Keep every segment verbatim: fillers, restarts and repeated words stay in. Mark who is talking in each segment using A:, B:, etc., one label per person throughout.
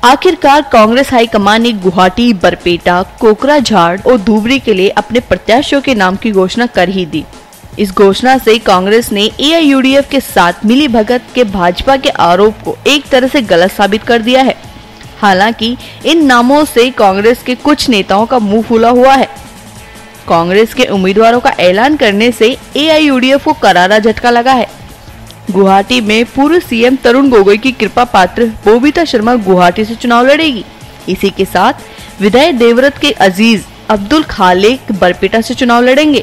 A: आखिरकार कांग्रेस हाईकमान ने गुवाहाटी, बरपेटा, कोकराझाड़ और धुबरी के लिए अपने प्रत्याशियों के नाम की घोषणा कर ही दी। इस घोषणा से कांग्रेस ने A I U D F के साथ मिलीभगत के भाजपा के आरोप को एक तरह से गलत साबित कर दिया है। हालांकि इन नामों से कांग्रेस के कुछ नेताओं का मुंह फूला हुआ है। कांग्रेस के उम्मीदवारों का ऐलान करने से A I U D F को करारा झटका लगा है। गुवाहाटी में पूर्व सी एम तरुण गोगोई की कृपा पात्र बबीता शर्मा गुवाहाटी से चुनाव लड़ेगी। इसी के साथ विधायक देवव्रत के अजीज अब्दुल खालेक बरपेटा से चुनाव लड़ेंगे।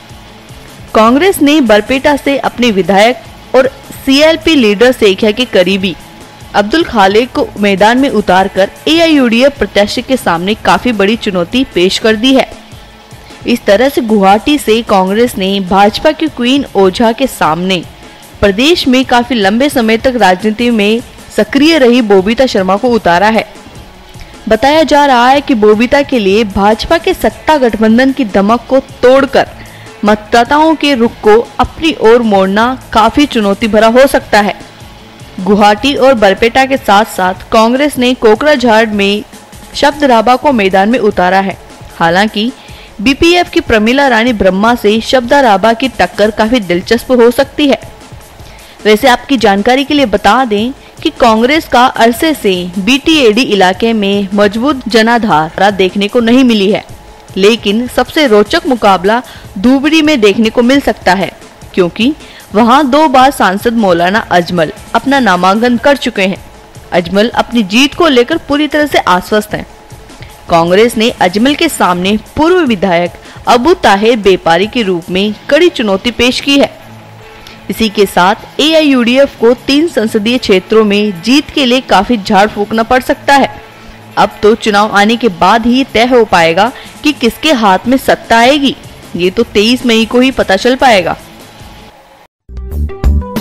A: कांग्रेस ने बरपेटा से अपने विधायक और C L P leader Saikia के करीबी अब्दुल खालेक को मैदान में उतारकर A I U D F प्रत्याशी के सामने काफी बड़ी चुनौती पेश कर दी है। इस तरह से गुवाहाटी से कांग्रेस ने भाजपा की क्वीन ओझा के सामने प्रदेश में काफी लंबे समय तक राजनीति में सक्रिय रही बबीता शर्मा को उतारा है। बताया जा रहा है कि बबीता के लिए भाजपा के सत्ता गठबंधन की धमक को तोड़कर मतदाताओं के रुख को अपनी ओर मोड़ना काफी चुनौती भरा हो सकता है। गुवाहाटी और बरपेटा के साथ साथ कांग्रेस ने कोकराझाड़ में शब्द राभा को मैदान में उतारा है। हालांकि बी पी एफ की प्रमिला रानी ब्रह्मा से शब्द राभा की टक्कर काफी दिलचस्प हो सकती है। वैसे आपकी जानकारी के लिए बता दें कि कांग्रेस का अरसे से बी टी ए डी इलाके में मजबूत जनाधार देखने को नहीं मिली है, लेकिन सबसे रोचक मुकाबला धुबरी में देखने को मिल सकता है, क्योंकि वहां दो बार सांसद मौलाना अजमल अपना नामांकन कर चुके हैं। अजमल अपनी जीत को लेकर पूरी तरह से आश्वस्त हैं। कांग्रेस ने अजमल के सामने पूर्व विधायक अबू ताहिर बेपारी के रूप में कड़ी चुनौती पेश की है। इसी के साथ A I U D F को तीन संसदीय क्षेत्रों में जीत के लिए काफी झाड़ फूकना पड़ सकता है। अब तो चुनाव आने के बाद ही तय हो पाएगा कि किसके हाथ में सत्ता आएगी। ये तो तेईस मई को ही पता चल पाएगा।